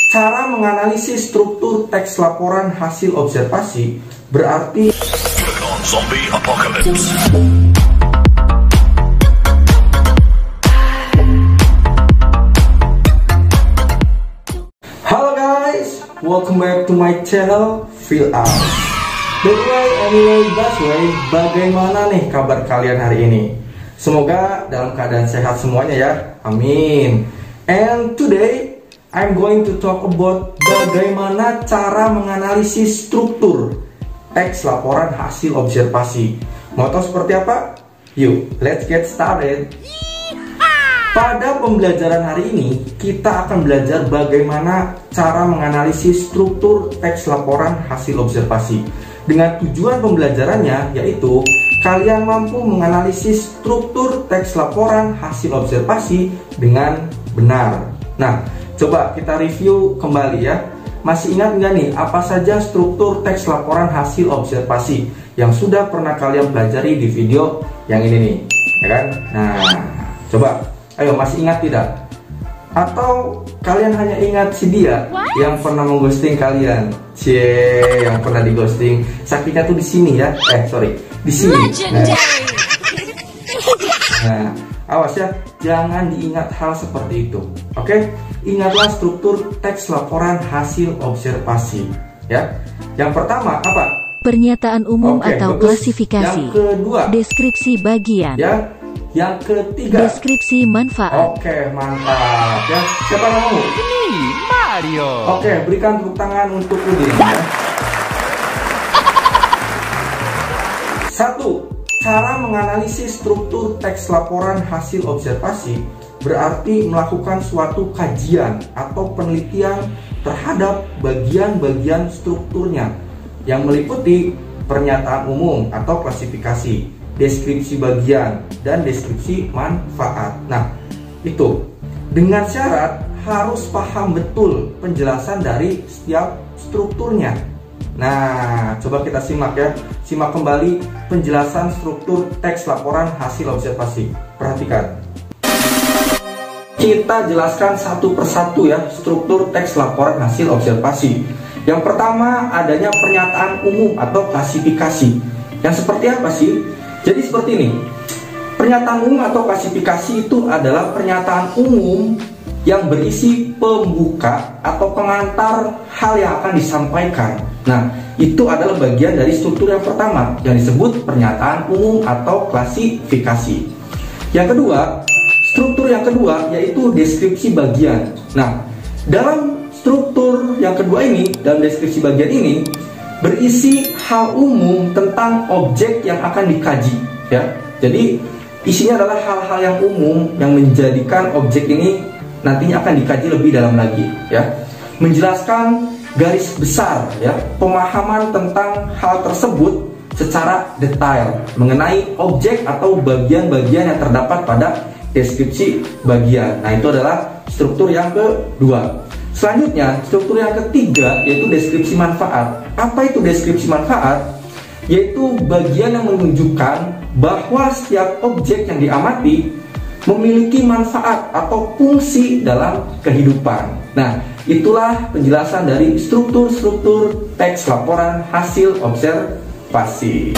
cara menganalisis struktur teks laporan hasil observasi berarti Zombie Apocalypse. Halo guys, welcome back to my channel Feel Out. Anyway, bagaimana nih kabar kalian hari ini? Semoga dalam keadaan sehat semuanya ya, amin. And today I'm going to talk about bagaimana cara menganalisis struktur teks laporan hasil observasi. Mau tahu seperti apa? Yuk, let's get started. Pada pembelajaran hari ini, kita akan belajar bagaimana cara menganalisis struktur teks laporan hasil observasi. Dengan tujuan pembelajarannya yaitu kalian mampu menganalisis struktur teks laporan hasil observasi dengan benar. Nah, coba kita review kembali ya. Masih ingat nggak nih apa saja struktur teks laporan hasil observasi yang sudah pernah kalian pelajari di video yang ini nih, ya kan? Nah, coba, ayo masih ingat tidak? Atau kalian hanya ingat si dia yang pernah mengghosting kalian? Yang pernah di ghosting. Sakitnya tuh di sini ya. Di sini. Nah, awas ya, jangan diingat hal seperti itu. Oke? Ingatlah struktur teks laporan hasil observasi, ya. Yang pertama apa? Pernyataan umum atau bagus. klasifikasi. Yang kedua, deskripsi bagian. ya. Yang ketiga, deskripsi manfaat. Oke, mantap ya. Siapa namamu? Mario. Oke, berikan tepuk tangan untuk Udin ya. 1. Cara menganalisis struktur teks laporan hasil observasi berarti melakukan suatu kajian atau penelitian terhadap bagian-bagian strukturnya yang meliputi pernyataan umum atau klasifikasi, deskripsi bagian, dan deskripsi manfaat. Nah, itu dengan syarat harus paham betul penjelasan dari setiap strukturnya. Nah, coba kita simak ya. Simak kembali penjelasan struktur teks laporan hasil observasi. Perhatikan. Kita jelaskan satu persatu ya struktur teks laporan hasil observasi. Yang pertama adanya pernyataan umum atau klasifikasi. Yang seperti apa sih? Jadi seperti ini. Pernyataan umum atau klasifikasi itu adalah pernyataan umum yang berisi pembuka atau pengantar hal yang akan disampaikan. Nah, itu adalah bagian dari struktur yang pertama yang disebut pernyataan umum atau klasifikasi. Yang kedua, struktur yang kedua yaitu deskripsi bagian. Nah, dalam struktur yang kedua ini, dalam deskripsi bagian ini berisi hal umum tentang objek yang akan dikaji ya. Jadi isinya adalah hal-hal yang umum yang menjadikan objek ini nantinya akan dikaji lebih dalam lagi ya. Menjelaskan garis besar ya, pemahaman tentang hal tersebut secara detail mengenai objek atau bagian-bagian yang terdapat pada deskripsi bagian. Nah, itu adalah struktur yang kedua. Selanjutnya, struktur yang ketiga yaitu deskripsi manfaat. Apa itu deskripsi manfaat? Yaitu bagian yang menunjukkan bahwa setiap objek yang diamati memiliki manfaat atau fungsi dalam kehidupan. Nah, itulah penjelasan dari struktur-struktur teks laporan hasil observasi.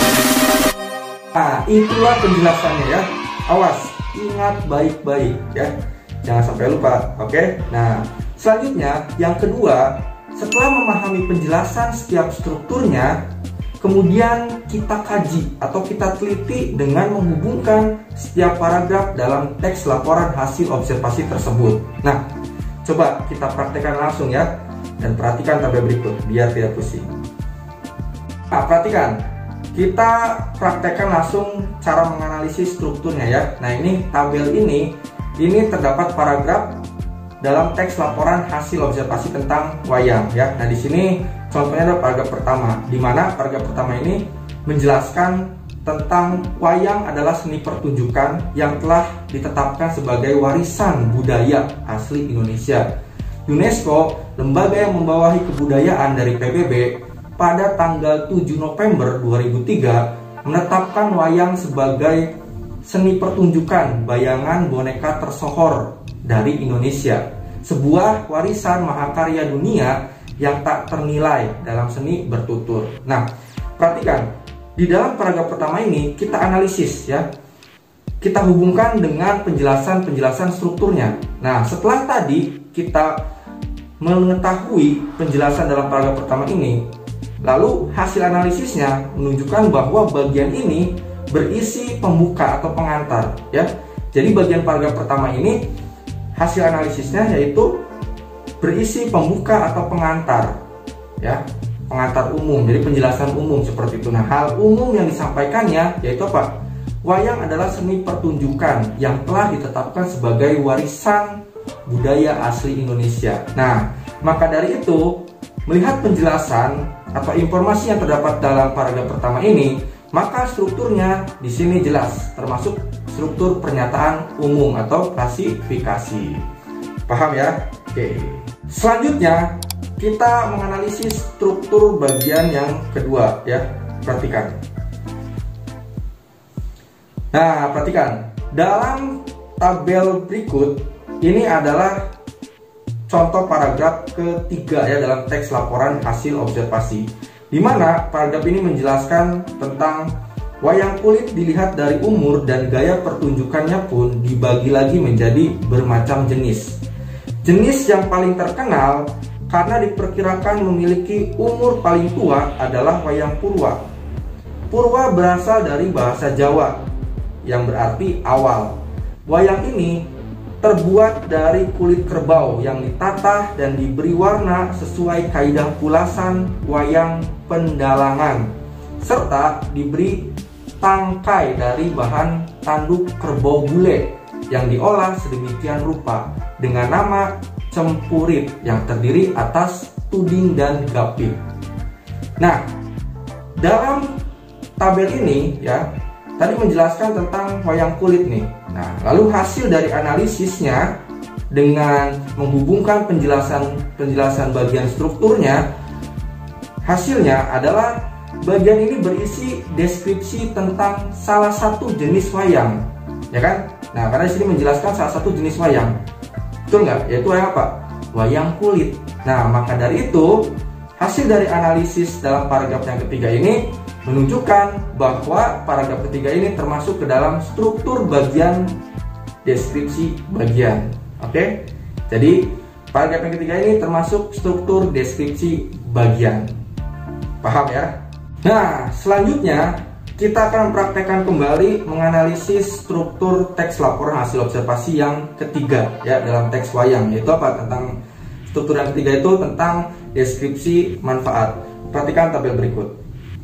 Nah, itulah penjelasannya ya. Awas, ingat baik-baik ya. Jangan sampai lupa, oke? Nah, selanjutnya yang kedua, setelah memahami penjelasan setiap strukturnya, kemudian kita kaji atau kita teliti dengan menghubungkan setiap paragraf dalam teks laporan hasil observasi tersebut. Nah, coba kita praktekkan langsung ya. Dan perhatikan tabel berikut biar tidak pusing. Nah, perhatikan. Kita praktekkan langsung cara menganalisis strukturnya ya. Nah, ini tabel ini terdapat paragraf dalam teks laporan hasil observasi tentang wayang ya. Nah, di sini contohnya adalah paragraf pertama, di mana paragraf pertama ini menjelaskan tentang wayang adalah seni pertunjukan yang telah ditetapkan sebagai warisan budaya asli Indonesia. UNESCO, lembaga yang membawahi kebudayaan dari PBB, pada tanggal 7 November 2003 menetapkan wayang sebagai seni pertunjukan bayangan boneka tersohor dari Indonesia sebuah warisan mahakarya dunia yang tak ternilai dalam seni bertutur. Nah, perhatikan, di dalam paragraf pertama ini kita analisis ya. Kita hubungkan dengan penjelasan strukturnya. Nah, setelah tadi kita mengetahui penjelasan dalam paragraf pertama ini, lalu hasil analisisnya menunjukkan bahwa bagian ini berisi pembuka atau pengantar ya. Jadi bagian paragraf pertama ini hasil analisisnya yaitu berisi pembuka atau pengantar ya, pengantar umum. Jadi penjelasan umum seperti itu. Nah, hal umum yang disampaikannya yaitu apa? Wayang adalah seni pertunjukan yang telah ditetapkan sebagai warisan budaya asli Indonesia. Nah, maka dari itu, melihat penjelasan atau informasi yang terdapat dalam paragraf pertama ini, maka strukturnya di sini jelas, termasuk struktur pernyataan umum atau klasifikasi. Paham ya? Oke. Selanjutnya, kita menganalisis struktur bagian yang kedua ya. Perhatikan. Nah, perhatikan. Dalam tabel berikut, ini adalah contoh paragraf ketiga ya dalam teks laporan hasil observasi, di mana paragraf ini menjelaskan tentang wayang kulit dilihat dari umur dan gaya pertunjukannya pun dibagi lagi menjadi bermacam jenis. Jenis yang paling terkenal karena diperkirakan memiliki umur paling tua adalah wayang purwa. Purwa berasal dari bahasa Jawa yang berarti awal. Wayang ini terbuat dari kulit kerbau yang ditatah dan diberi warna sesuai kaidah pulasan wayang pendalangan, serta diberi tangkai dari bahan tanduk kerbau bule yang diolah sedemikian rupa dengan nama cempurit yang terdiri atas tuding dan gapit. Nah, dalam tabel ini ya, tadi menjelaskan tentang wayang kulit nih. Nah, lalu hasil dari analisisnya dengan menghubungkan penjelasan bagian strukturnya, hasilnya adalah bagian ini berisi deskripsi tentang salah satu jenis wayang, ya kan? Nah, karena di sini menjelaskan salah satu jenis wayang, betul nggak? Yaitu wayang apa? Wayang kulit. Nah, maka dari itu hasil dari analisis dalam paragraf yang ketiga ini menunjukkan bahwa paragraf ketiga ini termasuk ke dalam struktur bagian deskripsi bagian. Oke? Jadi paragraf yang ketiga ini termasuk struktur deskripsi bagian. Paham ya? Nah, selanjutnya kita akan mempraktekkan kembali menganalisis struktur teks laporan hasil observasi yang ketiga ya dalam teks wayang, yaitu apa? Tentang struktur yang ketiga itu tentang deskripsi manfaat. Perhatikan tabel berikut.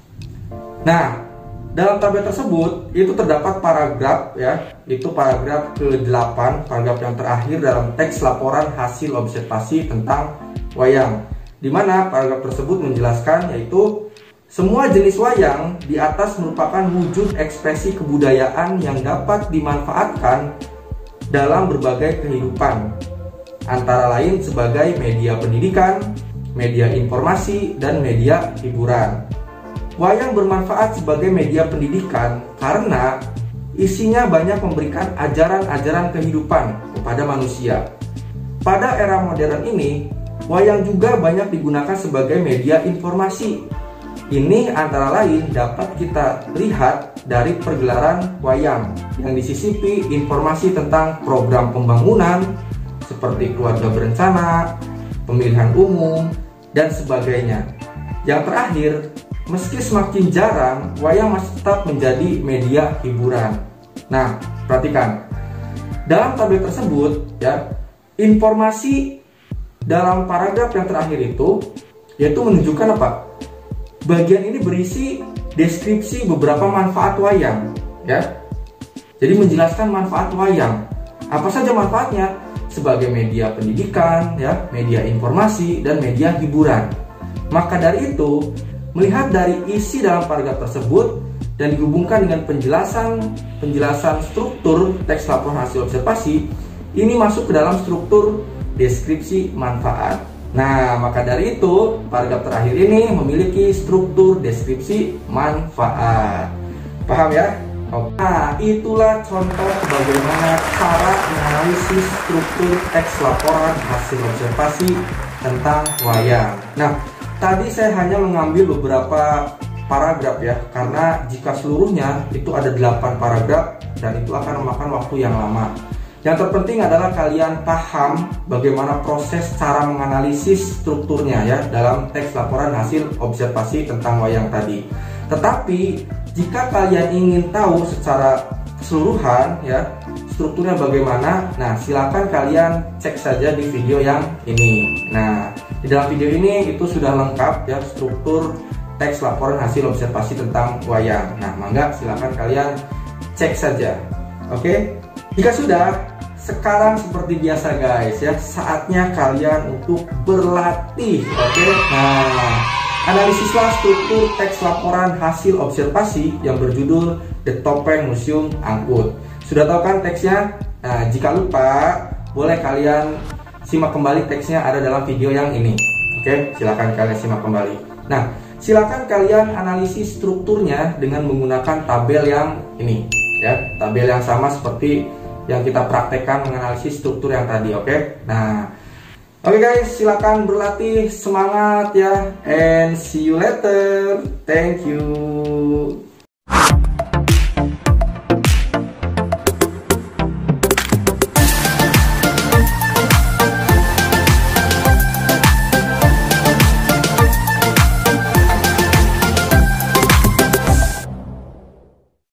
Nah, dalam tabel tersebut itu terdapat paragraf ya, itu paragraf ke-8, paragraf yang terakhir dalam teks laporan hasil observasi tentang wayang, di mana paragraf tersebut menjelaskan yaitu semua jenis wayang di atas merupakan wujud ekspresi kebudayaan yang dapat dimanfaatkan dalam berbagai kehidupan, antara lain sebagai media pendidikan, media informasi, dan media hiburan. Wayang bermanfaat sebagai media pendidikan karena isinya banyak memberikan ajaran-ajaran kehidupan kepada manusia. Pada era modern ini, wayang juga banyak digunakan sebagai media informasi. Ini antara lain dapat kita lihat dari pergelaran wayang yang disisipi informasi tentang program pembangunan seperti keluarga berencana, pemilihan umum, dan sebagainya. Yang terakhir, meski semakin jarang, wayang masih tetap menjadi media hiburan. Nah, perhatikan. Dalam tabel tersebut, ya, informasi dalam paragraf yang terakhir itu, yaitu menunjukkan apa? Bagian ini berisi deskripsi beberapa manfaat wayang, ya. Jadi menjelaskan manfaat wayang. Apa saja manfaatnya? Sebagai media pendidikan, ya, media informasi, dan media hiburan. Maka dari itu, melihat dari isi dalam paragraf tersebut dan dihubungkan dengan penjelasan struktur teks laporan hasil observasi, ini masuk ke dalam struktur deskripsi manfaat. Nah, maka dari itu paragraf terakhir ini memiliki struktur deskripsi manfaat. Paham ya? Nah, itulah contoh bagaimana cara menganalisis struktur teks laporan hasil observasi tentang wayang. Nah, tadi saya hanya mengambil beberapa paragraf ya, karena jika seluruhnya itu ada 8 paragraf dan itu akan memakan waktu yang lama. Yang terpenting adalah kalian paham bagaimana proses cara menganalisis strukturnya ya dalam teks laporan hasil observasi tentang wayang tadi. Tetapi jika kalian ingin tahu secara keseluruhan ya strukturnya bagaimana, nah silakan kalian cek saja di video yang ini. Nah, di dalam video ini itu sudah lengkap ya struktur teks laporan hasil observasi tentang wayang. Nah, mangga silakan kalian cek saja. Oke? Jika sudah, sekarang seperti biasa guys ya, saatnya kalian untuk berlatih. Oke? Nah, analisislah struktur teks laporan hasil observasi yang berjudul The Topeng Museum Angkut. Sudah tahu kan teksnya? Nah, jika lupa, boleh kalian simak kembali teksnya ada dalam video yang ini. Oke, silakan kalian simak kembali. Nah, silakan kalian analisis strukturnya dengan menggunakan tabel yang ini ya, tabel yang sama seperti yang kita praktekkan menganalisis struktur yang tadi. Oke? Nah, oke guys, silakan berlatih, semangat ya, and see you later. Thank you.